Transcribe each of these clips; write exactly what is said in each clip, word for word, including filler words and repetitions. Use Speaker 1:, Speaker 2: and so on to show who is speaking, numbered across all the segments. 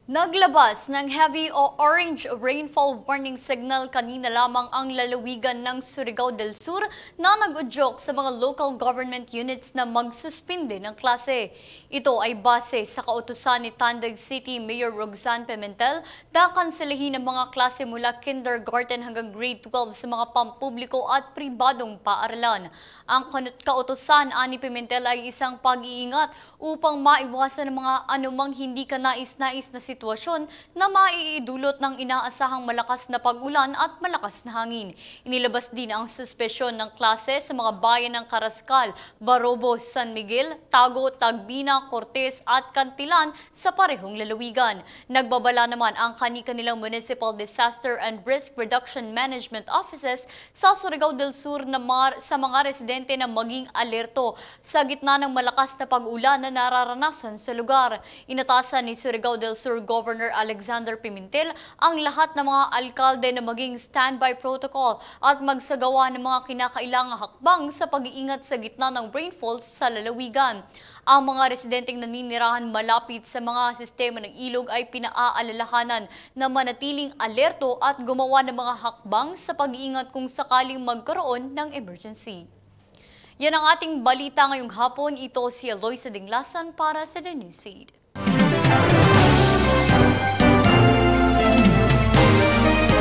Speaker 1: Naglabas ng heavy o orange rainfall warning signal kanina lamang ang lalawigan ng Surigao del Sur na nag-udyok sa mga local government units na magsuspinde ng klase. Ito ay base sa kautusan ni Tandag City Mayor Roxanne Pimentel na kanselahin ang mga klase mula kindergarten hanggang grade twelve sa mga pampubliko at pribadong paaralan. Ang kautusan ani Pimentel ay isang pag-iingat upang maiwasan ang mga anumang hindi kanais-nais na sitwasyon na maiidulot ng inaasahang malakas na pag-ulan at malakas na hangin. Inilabas din ang suspensyon ng klase sa mga bayan ng Carrascal, Barobo, San Miguel, Tago, Tagbina, Cortes at Cantilan sa parehong lalawigan. Nagbabala naman ang kani-kanilang Municipal Disaster and Risk Reduction Management Offices sa Surigao del Sur na mar sa mga residente na maging alerto sa gitna ng malakas na pag-ulan na nararanasan sa lugar. Inatasan ni Surigao del Sur Governor Alexander Pimentel ang lahat ng mga alkalde na maging standby protocol at magsagawa ng mga kinakailangang hakbang sa pag-iingat sa gitna ng rainfall sa lalawigan. Ang mga residenteng naninirahan malapit sa mga sistema ng ilog ay pinaaalalahanan na manatiling alerto at gumawa ng mga hakbang sa pag-iingat kung sakaling magkaroon ng emergency. Yan ang ating balita ngayong hapon. Ito si Eloisa Dinglasan para sa The Newsfeed.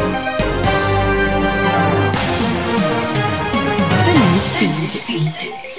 Speaker 2: The Newsfeed.